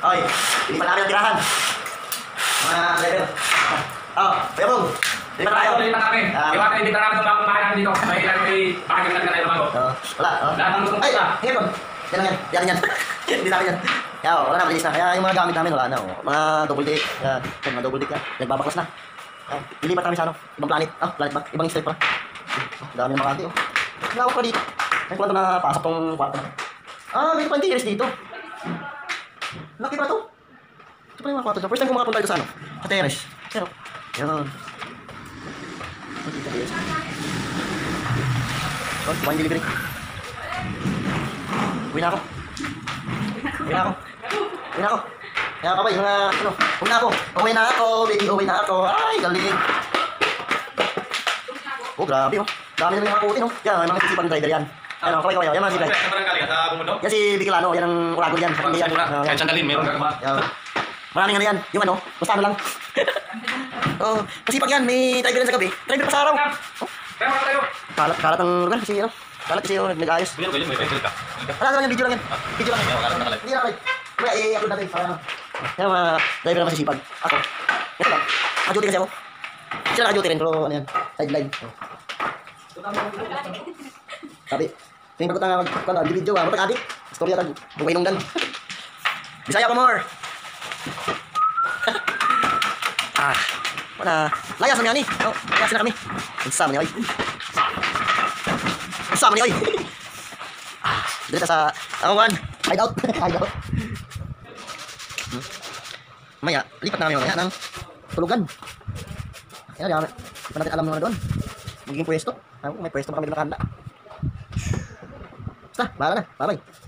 Oy, hindi pa namin ang tirahan. Mga driver. Oh, Kuya Bong. Lipat tayo. Lipat namin. Iwan ko, lipat namin itong bagong bahay namin dito. May ilan may pakaganda na tayo bago. Wala. Lahat ng lutong Ay, pusa. here ko. Yan lang yan. Yan yan. Hindi namin yan. Kaya wala na, malinis na. Kaya yung mga gamit namin, wala na. Mga double deck. Mga double deck yan. Nagbabaklas na. Ilipat namin sa ano. Ibang planet. Planet ba? Ibang step pa. Dami ng makati. Lawak pa dito. May kwarto na pasok tong kwarto na. May pantiris dito. Laki pa to. Ito pa yung mga kwarto. First time ko makapunta dito sa ano. Sa terrace. Pero, yan. Kumain delivery. Uwi na ako. Kaya kabay, mga ano, uwi na ako. Uwi na ako, baby, uwi na ako. Ay, galing. Oh, grabe oh. Dami na mga puti no. Yan, may mga sisipang rider yan. Ano, kaway. Yan mga si Bray. Yan si Bicilano, yan ang uragon yan. Kahit sandalin, meron ka ba? Maraming ano yan. Yung ano, basta ano lang. Oh, masipag yan. May driver yan sa gabi. Driver pa sa araw. Kaya mga tayo. Kalat ang lugar kasi ano. Kalat kasi yung nag-ayos. May driver ka. Wala naman yan, video lang yan. Video lang yan. Hindi na kayo. Kaya i-upload natin. Kaya mga driver na masisipag. Ako. Ito lang. Naka-duty kasi ako. Sila naka-duty rin pero ano yan. Sideline. Sabi. Yung bagot na video. Bagot adik. Storya tag. Bukay nungdan. Bisaya ko more. Wala. Layas na niya ni. Layas na kami. Nagsama niya oy. Nagsama niya oy. Dito sa awan. Hideout. Hideout. Maya, lipat namin mamaya ng tulugan. Kaya di pa natin alam naman doon. Magiging pwesto. May pwesto pa kami nakahanda. Basta, bahala na. Bye-bye.